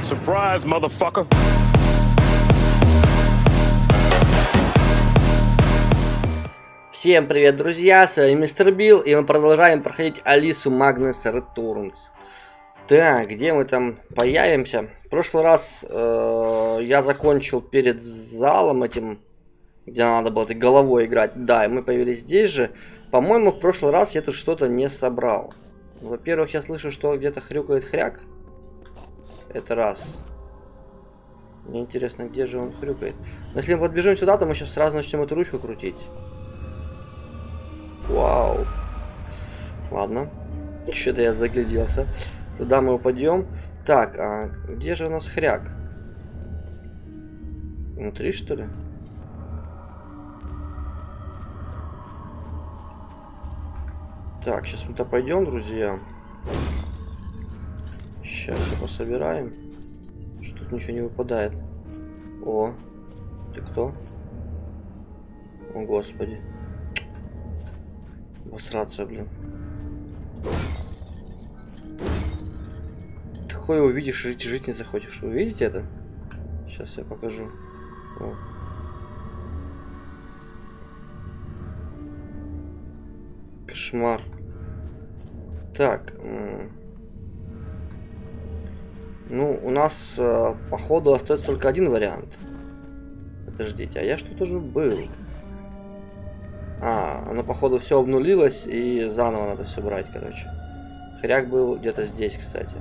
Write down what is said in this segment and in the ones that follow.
Surprise, motherfucker. Всем привет, друзья, с вами Мистер Билл, и мы продолжаем проходить Алису Magnus Returns. Так, где мы там появимся? В прошлый раз я закончил перед залом этим, где надо было этой головой играть. Да, и мы появились здесь же. По-моему, в прошлый раз я тут что-то не собрал. Во-первых, я слышу, что где-то хрюкает хряк. Это раз. Мне интересно, где же он хрюкает. Но если мы подбежим сюда, то мы сейчас сразу начнем эту ручку крутить. Вау. Ладно. Что-то я загляделся. Туда мы упадем. Так, а где же у нас хряк? Внутри, что ли? Так, сейчас мы-то пойдем, друзья. Сейчас все пособираем. Что-то ничего не выпадает. О, ты кто? О, господи. Обосраться, блин. Такое увидишь, жить не захочешь. Вы видите это? Сейчас я покажу. О. Кошмар. Так. Ну, у нас, походу, остается только один вариант. Подождите, а я что-то же был. А, оно, походу, все обнулилось, и заново надо все брать, короче. Хряк был где-то здесь, кстати.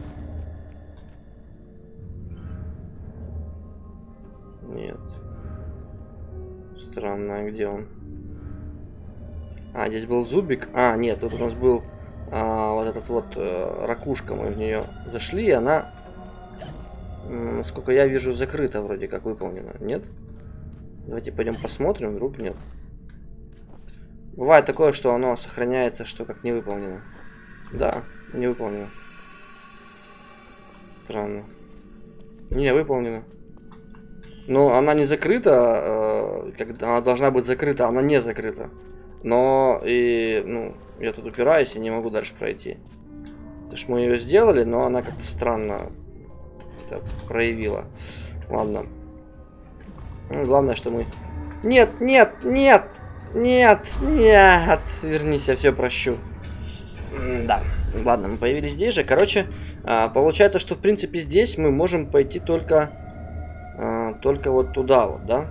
Нет. Странно, а где он? А, здесь был зубик. А, нет, тут у нас был вот этот вот ракушка. Мы в нее зашли, и она, насколько я вижу, закрыта вроде как, выполнена. Нет? Давайте пойдем посмотрим, вдруг нет. Бывает такое, что оно сохраняется, что как не выполнено. Да, не выполнено. Странно. Не, выполнено. Но она не закрыта, когда она должна быть закрыта, она не закрыта. Но и, ну, я тут упираюсь и не могу дальше пройти. Потому что мы ее сделали, но она как-то странно это проявила. Ладно. Ну, главное, что мы... Нет, нет, нет! Нет, нет! Вернись, я все прощу. Да. Ладно, мы появились здесь же. Короче, получается, что в принципе здесь мы можем пойти только вот туда вот, да?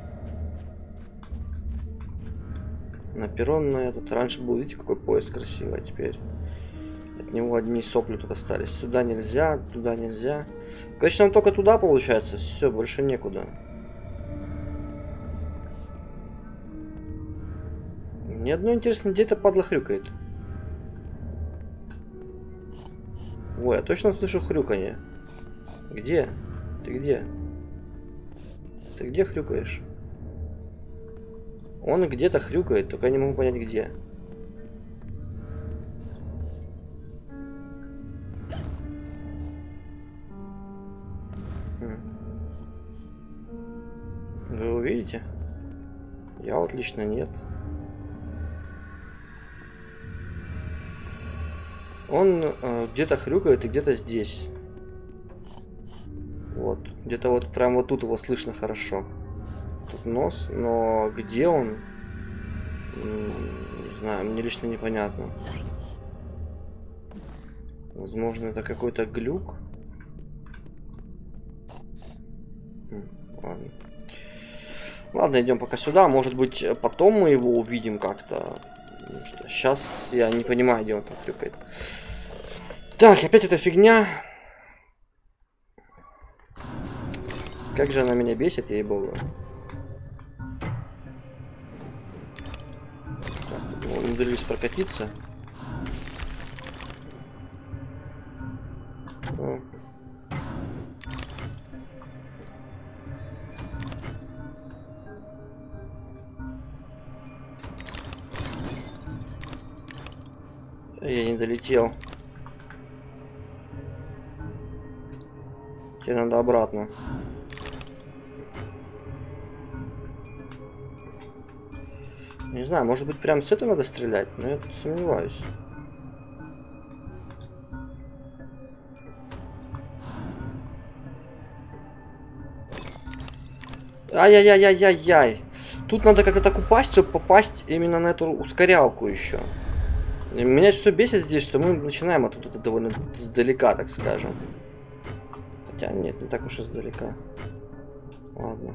На перрон на этот. Раньше был, видите, какой поезд красивый, а теперь от него одни сопли тут остались. Сюда нельзя, туда нельзя. Конечно, нам только туда получается. Все, больше некуда. Мне одно интересно, где это падла хрюкает. Ой, я точно слышу хрюканье. Где? Ты где? Ты где хрюкаешь? Он где-то хрюкает, только я не могу понять где. Вы его видите? Я вот лично нет. Он где-то хрюкает и где-то здесь. Вот. Где-то вот прям вот тут его слышно хорошо. Тут нос, но где он? Не знаю, мне лично непонятно. Возможно, это какой-то глюк. Ладно. Ладно, идем пока сюда. Может быть, потом мы его увидим как-то. Сейчас я не понимаю, где он там хрюкает. Так, опять эта фигня. Как же она меня бесит, ей-богу. Умудрились прокатиться. О. Я не долетел. Теперь надо обратно. Не знаю, может быть, прям с этого надо стрелять, но я тут сомневаюсь. Ай-яй-яй-яй-яй. Тут надо как-то так упасть, чтобы попасть именно на эту ускорялку еще. И меня что бесит здесь, что мы начинаем оттуда довольно издалека, так скажем. Хотя нет, не так уж издалека. Ладно.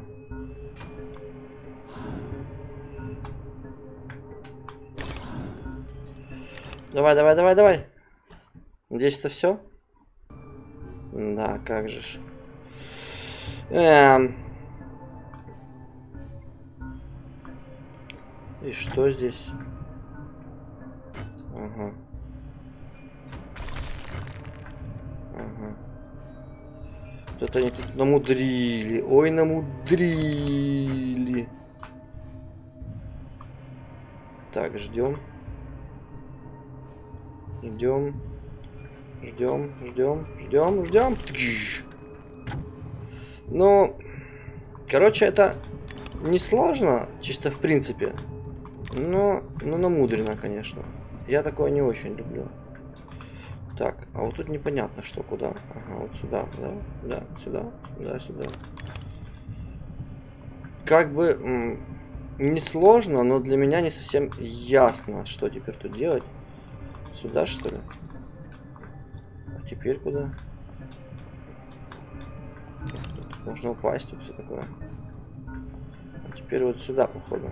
Давай, давай, давай, давай. Здесь это все? Да, как же ж. И что здесь? Ага. Ага. Что-то они тут намудрили. Ой, намудрили. Так, ждем. Идем. Ждем, ждем, ждем, ждем. Ну, короче, это несложно, чисто в принципе. Но намудрено, конечно. Я такое не очень люблю. Так, а вот тут непонятно, что куда. Ага, вот сюда, да, да, сюда, да, сюда. Как бы несложно, но для меня не совсем ясно, что теперь тут делать. Сюда, что ли? А теперь куда? Тут можно упасть и все такое. А теперь вот сюда, походу.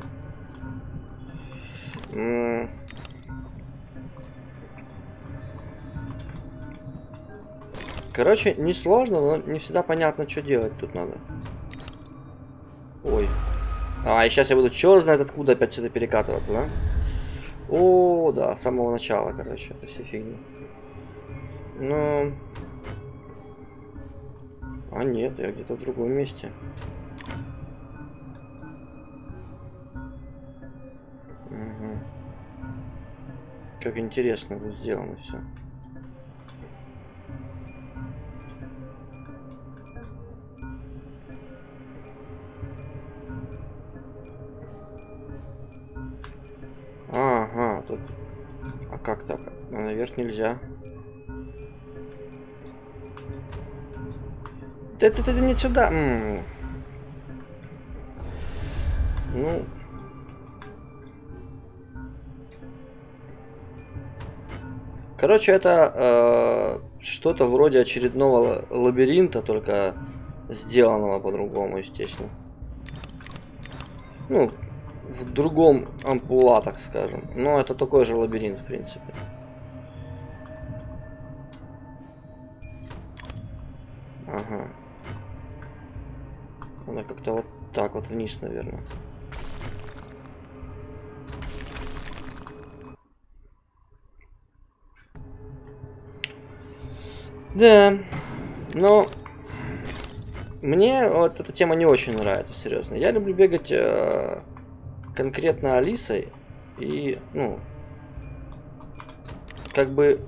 Короче, несложно, но не всегда понятно, что делать тут надо. Ой. А, и сейчас я буду черт знает откуда опять сюда перекатываться, да? О, да, с самого начала, короче, это все фигня. Ну... А нет, я где-то в другом месте. Угу. Как интересно будет сделано все. Ага, тут... А как так? Ну, наверх нельзя. Это не сюда. Ну... Короче, это что-то вроде очередного лабиринта, только сделанного по-другому, естественно. Ну, в другом амплуа, так скажем. Но это такой же лабиринт, в принципе. Ага. Надо как-то вот так вот вниз, наверное. Да, но мне вот эта тема не очень нравится, серьезно. Я люблю бегать конкретно Алисой и, ну, как бы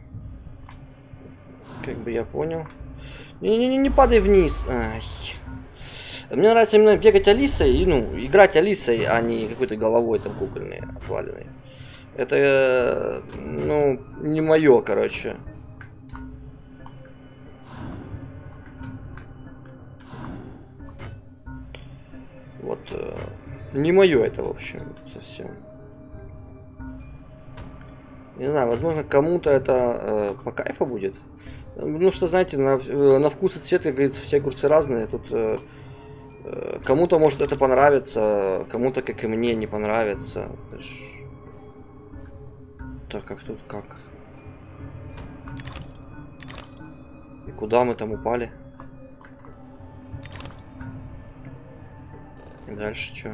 я понял. Не падай вниз. Ай. Мне нравится именно бегать Алисой и, ну, играть Алисой, а не какой-то головой там кукольной, отваленной. Это, ну, не мое, короче. Вот, не мое это, в общем, совсем. Не знаю, возможно, кому-то это по кайфу будет. Ну, что, знаете, на вкус и цвет, как говорится, все огурцы разные. Тут кому-то может это понравиться, кому-то, как и мне, не понравится. Так, как тут, как? И куда мы там упали? И дальше что?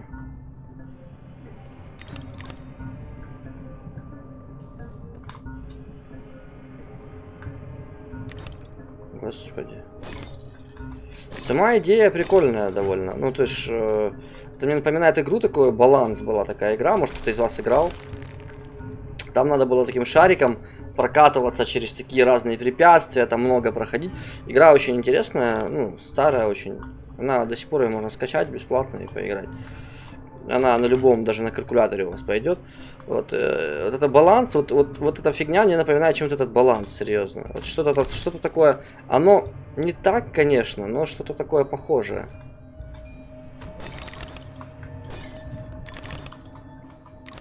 Господи. Сама идея прикольная довольно. Ну, то есть, это мне напоминает игру, такой баланс была такая игра. Может, кто-то из вас играл. Там надо было таким шариком прокатываться через такие разные препятствия, там много проходить. Игра очень интересная, ну, старая очень. Она до сих пор ее можно скачать бесплатно и поиграть. Она на любом, даже на калькуляторе у вас пойдет. Вот, вот это баланс, вот эта фигня мне напоминает чем-то этот баланс, серьезно. Вот что-то такое, оно не так, конечно, но что-то такое похожее.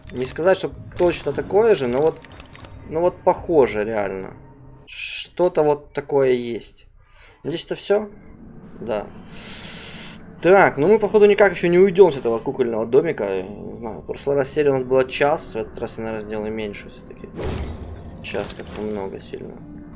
Не сказать, что точно такое же, но вот, ну вот похоже реально. Что-то вот такое есть. Здесь это все? Да. Так, ну мы походу никак еще не уйдем с этого кукольного домика. Не знаю, в прошлый раз серия у нас была час, в этот раз я, наверное, сделаю меньше все-таки. Час как-то много сильно.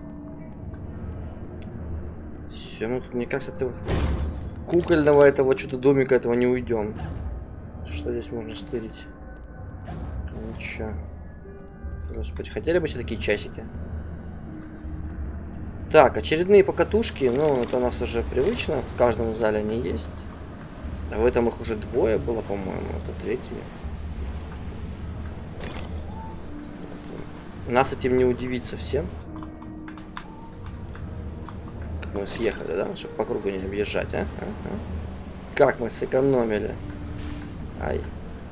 Все, мы тут никак с этого кукольного этого что-то домика этого не уйдем. Что здесь можно стырить? Ничего. Господи, хотели бы все такие часики? Так, очередные покатушки, ну, это у нас уже привычно, в каждом зале они есть. А в этом их уже двое было, по-моему, это третий. Нас этим не удивить совсем. Как мы съехали, да? Чтобы по кругу не объезжать, а? Как мы сэкономили. Ай.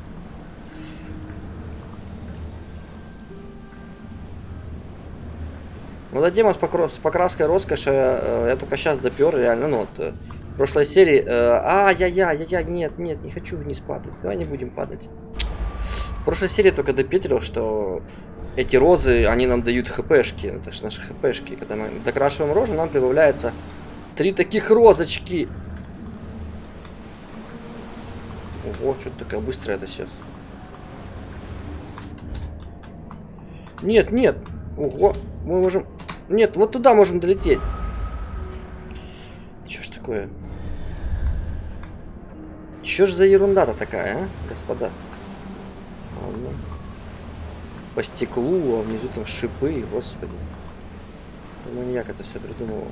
Ну, да, тема с покраской роскоши, я только сейчас допер, реально, ну, вот, в прошлой серии, нет, не хочу вниз падать, давай не будем падать. В прошлой серии только допетрил, что эти розы, они нам дают хпшки, это же наши хпшки, когда мы докрашиваем рожу, нам прибавляется 3 таких розочки. Ого, что-то такая быстрая это сейчас. Нет, нет, ого, мы можем... Нет, вот туда можем долететь. Чё ж такое? Чё ж за ерунда-то такая, а, господа? Ладно. По стеклу, а внизу там шипы, господи. Маньяк это все придумывал.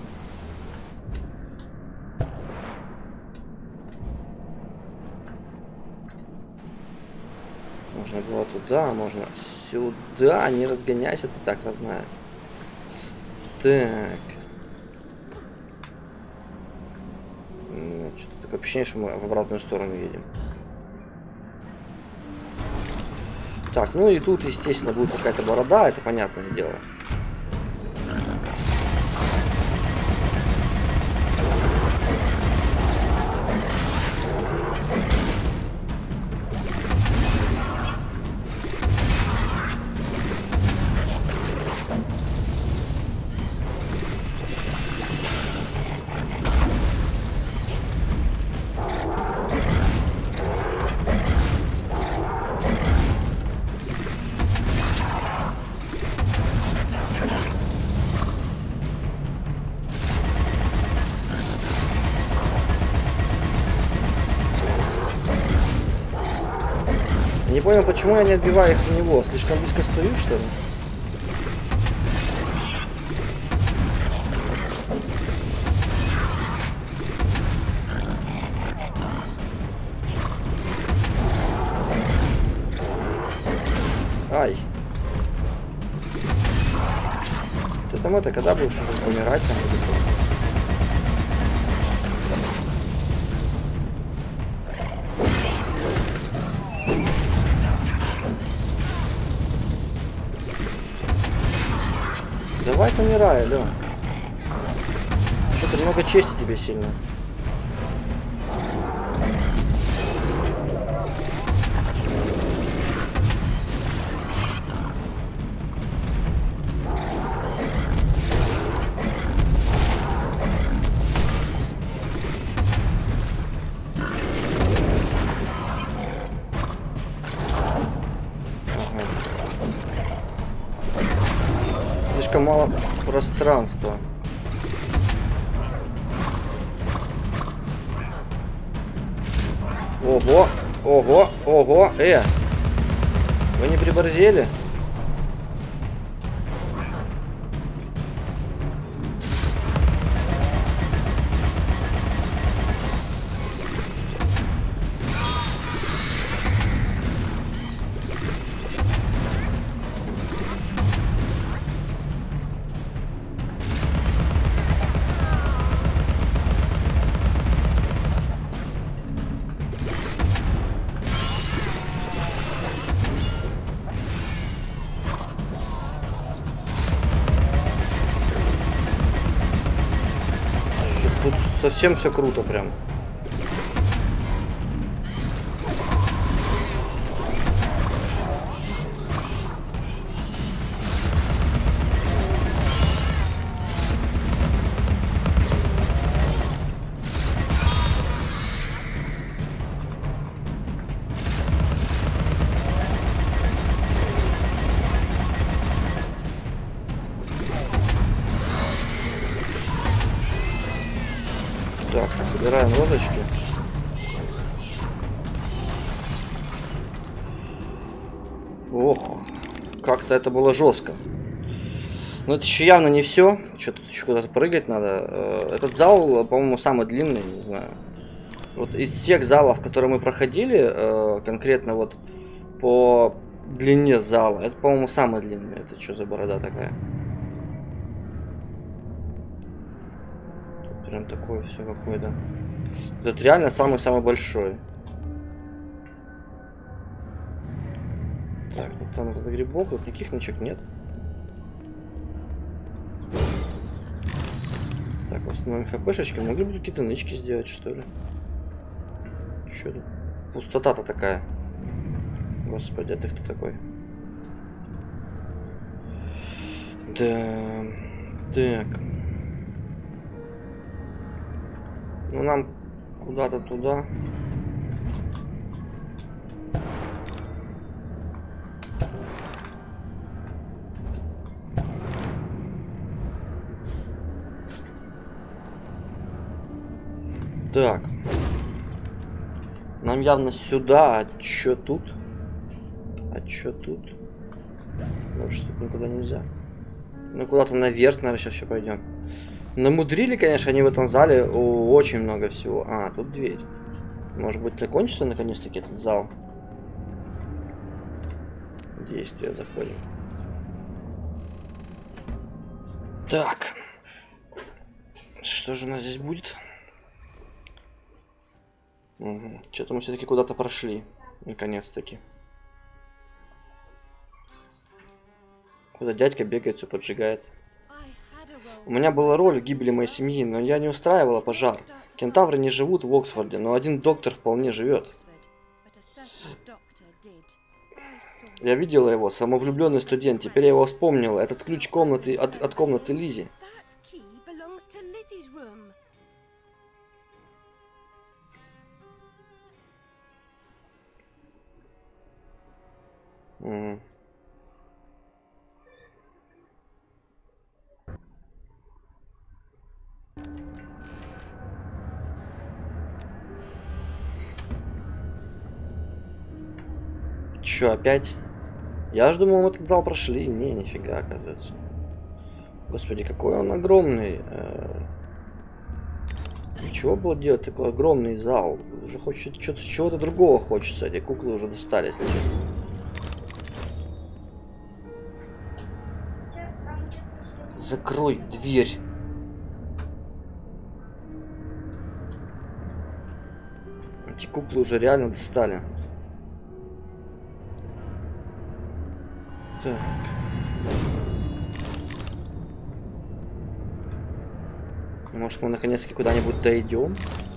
Можно было туда, можно сюда. Не разгоняйся ты так, родная. Так. Ну, что-то такое ощущение, что мы в обратную сторону едем. Так, ну и тут, естественно, будет какая-то борода, это понятное дело. Не понял, почему я не отбиваю их в него. Слишком близко стою, что ли? Ай. Ты там это, когда будешь уже помирать там? Давай помирай, алё. Что-то много чести тебе сильно. Мало пространства. Ого, ого, ого, вы не приборзели? Совсем все круто прям. Так, собираем розочки. Ох, как-то это было жестко. Но это еще явно не все. Что-то еще куда-то прыгать надо. Этот зал, по-моему, самый длинный, не знаю. Вот из всех залов, которые мы проходили, конкретно вот по длине зала, это, по-моему, самый длинный. Это что за борода такая? Тут прям такое все какое-то. Это реально самый-самый большой. Так, вот там этот грибок, тут никаких ничего нет. Так, восстановим хпшечки. Могли бы какие-то нычки сделать, что ли? Что тут? Пустота-то такая. Господи, а ты кто такой? Да. Так. Ну нам куда-то туда. Так. Нам явно сюда. А чё тут? А чё тут? Может, тут никуда нельзя. Ну, куда-то наверх, наверное, сейчас еще пойдем. Намудрили, конечно, они в этом зале очень много всего. А, тут дверь. Может быть, закончится наконец-таки этот зал? Действие, заходим. Так. Что же у нас здесь будет? Угу. Что-то мы все-таки куда-то прошли. Наконец-таки. Куда дядька бегает, все поджигает. У меня была роль в гибели моей семьи, но я не устраивала пожар. Кентавры не живут в Оксфорде, но один доктор вполне живет. Я видела его, самовлюбленный студент. Теперь я его вспомнила. Этот ключ комнаты от комнаты Лизи. Угу. Чё, опять? Я ж думал, мы этот зал прошли. Не, нифига, оказывается. Господи, какой он огромный. Чего было делать такой огромный зал? Уже хочется чего-то другого хочется. Эти куклы уже достали, если честно. Закрой дверь. Эти куклы уже реально достали. Так. Может, мы наконец-таки куда-нибудь дойдем?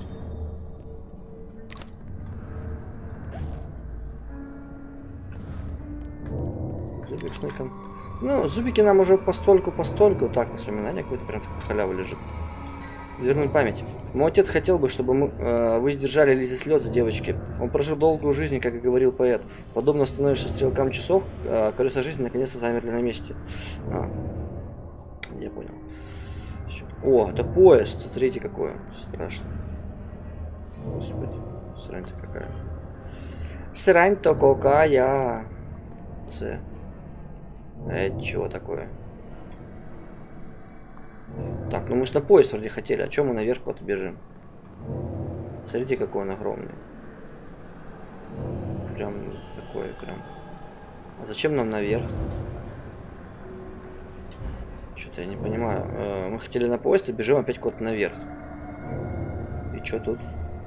Зубик с ником. Ну, зубики нам уже постольку. Так, воспоминания какое-то прям такая халява лежит. Вернуть память. Мой отец хотел бы, чтобы вы сдержали Лизе слезы, девочки. Он прожил долгую жизнь, как и говорил поэт. Подобно становишься стрелкам часов, колеса жизни наконец-то замерли на месте. Я понял. О, это поезд. Смотрите, какой страшный. Господи, срань-то какая. Срань-то какая. Это чего такое? Так, ну мы ж на поезд вроде хотели. А чем мы наверх куда-то бежим? Смотрите, какой он огромный. Прям такой, прям. А зачем нам наверх? Что-то я не понимаю. Мы хотели на поезд и бежим опять куда-то наверх. И что тут?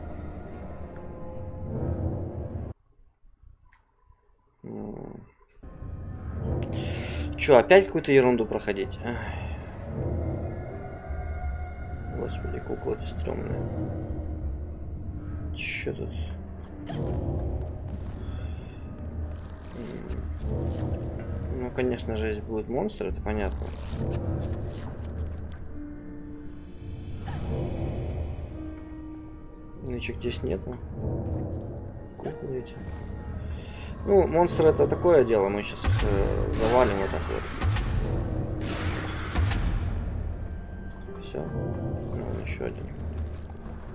Что, опять какую-то ерунду проходить? Господи, куклы эти стрёмные. Чё тут? Ну, конечно же, здесь будут монстры, это понятно. Ничего здесь нету. Куклы эти. Ну, монстры это такое дело, мы сейчас их завалим вот так вот. Все. Ну, еще один.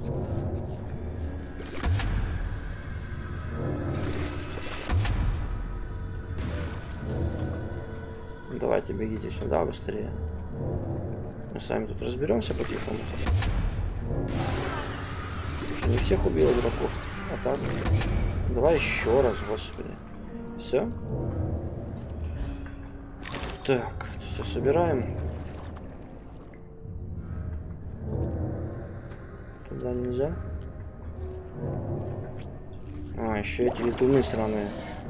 Давайте бегите сюда быстрее. Мы с вами тут разберемся по-тихому. Не всех убил игроков. А так. Давай еще раз, господи. Все. Так, все собираем. Туда нельзя. А, еще эти летуны сраные.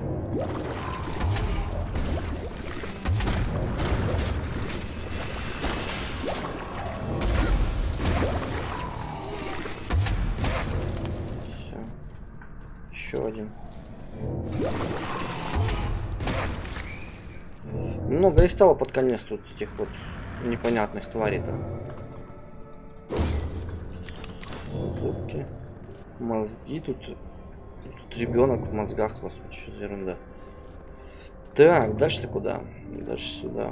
Все. Еще один. Много их стало под конец тут, этих вот непонятных тварей-то. Зубки. Мозги тут ребенок в мозгах, господи, что за ерунда. Так, дальше куда? Дальше сюда.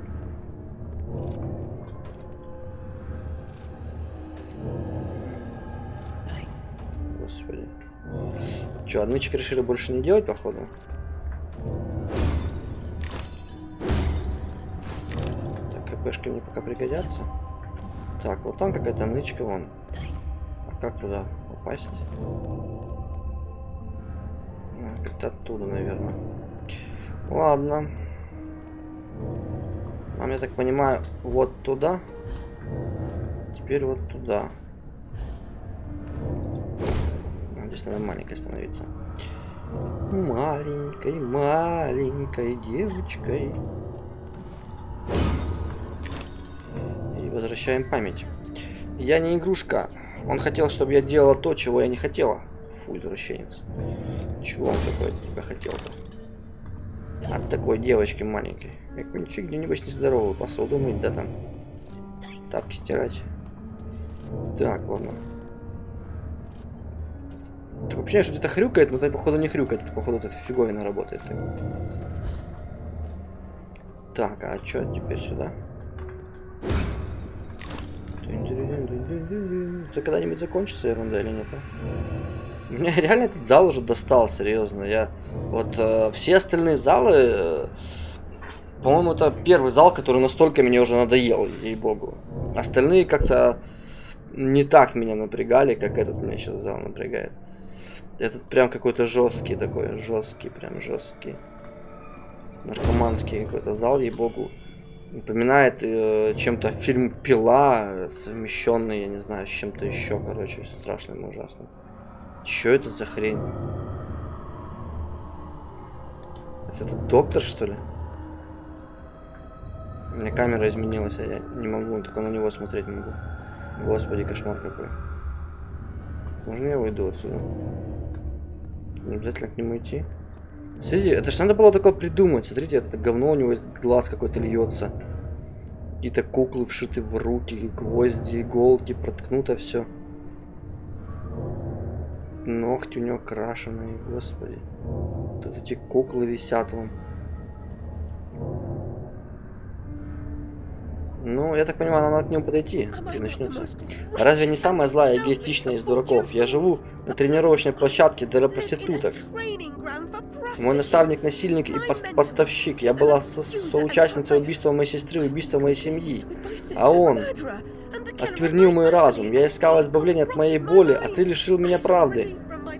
Господи. Че, однычек решили больше не делать, походу? Так, КПшки мне пока пригодятся. Так, вот там какая-то нычка вон. А как туда попасть? Как-то оттуда, наверное. Ладно. А я так понимаю, вот туда. Теперь вот туда. Здесь надо маленькой становиться. Маленькой, маленькой девочкой. И возвращаем память. Я не игрушка. Он хотел, чтобы я делала то, чего я не хотела. Фу, извращенец. Чего он такой от тебя хотел-то? От такой девочки маленькой. Как нифиг, небось, нездоровую. Посуду мыть, да там. Тапки стирать. Так, ладно. Так, вообще, что где-то хрюкает, но это, походу, не хрюкает. Это, походу, эта фиговина работает. Так, а что теперь сюда? Это когда-нибудь закончится ерунда или нет? Меня реально этот зал уже достал, серьезно. Я вот все остальные залы, по-моему, это первый зал, который настолько меня уже надоел, ей-богу. Остальные как-то не так меня напрягали, как этот меня сейчас зал напрягает. Этот прям какой-то жесткий такой, жесткий, прям жесткий. Наркоманский какой-то зал, ей-богу. Напоминает чем-то фильм «Пила», совмещенный, я не знаю, с чем-то еще, короче, страшным и ужасным. Чё это за хрень? Это доктор, что ли? У меня камера изменилась, а я не могу, только на него смотреть могу. Господи, кошмар какой. Можно я уйду отсюда? Не обязательно к нему идти. Смотрите, это ж надо было такое придумать. Смотрите, это говно у него из глаз какой-то льется. Какие-то куклы вшиты в руки, гвозди, иголки, проткнуто все. Ногти у него крашеные, господи. Тут эти куклы висят вон. Ну, я так понимаю, надо к нему подойти и начнется. Разве не самая злая и эгоистичная из дураков? Я живу на тренировочной площадке для проституток. Мой наставник, насильник и поставщик. Я была соучастницей убийства моей сестры, убийства моей семьи. А он осквернил мой разум. Я искала избавления от моей боли, а ты лишил меня правды.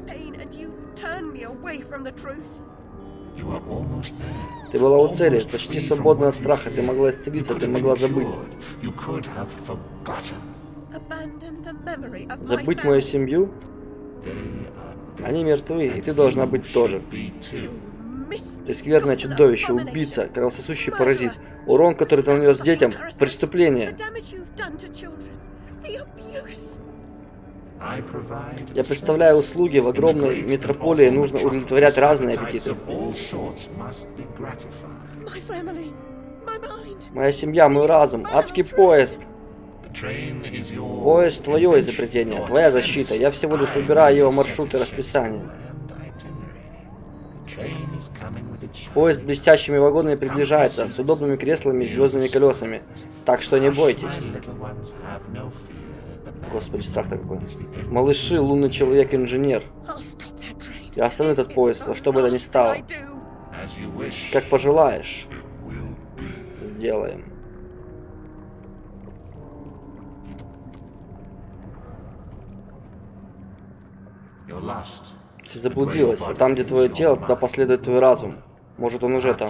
Ты была у цели, почти свободна от страха, ты могла исцелиться, ты могла забыть. Забыть мою семью? Они мертвы, и ты должна быть тоже. Ты скверное чудовище, убийца, кровососущий паразит. Урон, который ты нанес детям, преступление. Я представляю услуги в огромной метрополии, нужно удовлетворять разные аппетиты. Моя семья, мой разум, адский поезд. Поезд — твое изобретение, твоя защита. Я всего лишь выбираю его маршрут и расписание. Поезд с блестящими вагонами приближается, с удобными креслами и звездными колесами. Так что не бойтесь. Господи, страх такой. Малыши, лунный человек-инженер. Я остановлю этот поезд, во что бы это ни стало. Как пожелаешь. Сделаем. Ты заблудилась, а там, где твое тело, туда последует твой разум. Может, он уже там.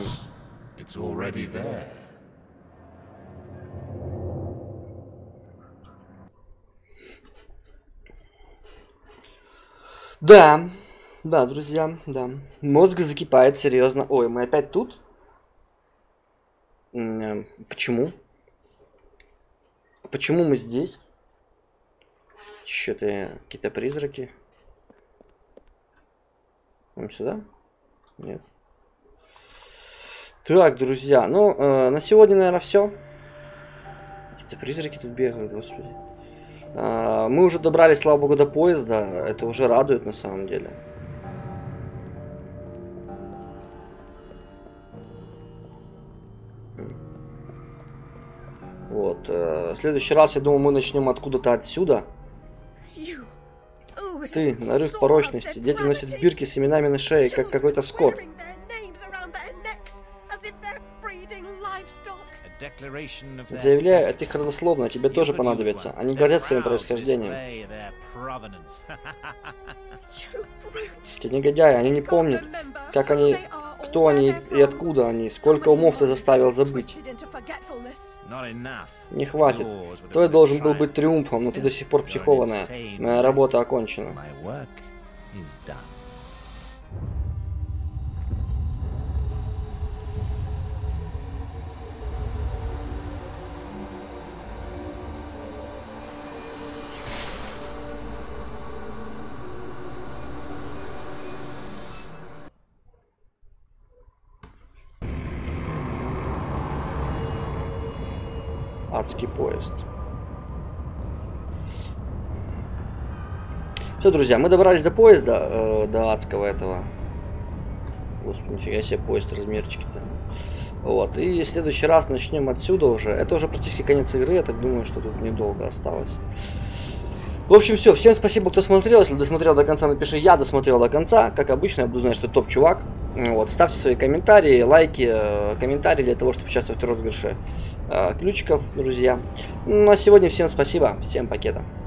Да, да, друзья, да. Мозг закипает, серьезно. Ой, мы опять тут? Почему? Почему мы здесь? Что-то какие-то призраки. Нам сюда? Нет. Так, друзья, ну, на сегодня, наверное, все. Какие-то призраки тут бегают, господи. Мы уже добрались, слава богу, до поезда. Это уже радует, на самом деле. Вот. В следующий раз, я думаю, мы начнем откуда-то отсюда. Ты, нарыв порочности. Дети носят бирки с именами на шее, как какой-то скот. Заявляю, это их родословно, тебе тоже понадобится. Они гордятся своим происхождением. Те негодяи, они не помнят, как они, кто они и откуда они, сколько умов ты заставил забыть. Не хватит. Твой должен был быть триумфом, но ты до сих пор психованная. Моя работа окончена. Адский поезд. Все, друзья, мы добрались до поезда, до адского этого. Господи, нифига себе, поезд размерчики-то. Вот, и в следующий раз начнем отсюда уже. Это уже практически конец игры, я так думаю, что тут недолго осталось. В общем, все. Всем спасибо, кто смотрел. Если досмотрел до конца, напиши «Я досмотрел до конца». Как обычно, я буду знать, что топ-чувак. Вот, ставьте свои комментарии, лайки, комментарии для того, чтобы участвовать в розыгрыше ключиков, друзья. Ну, а сегодня всем спасибо. Всем пакета.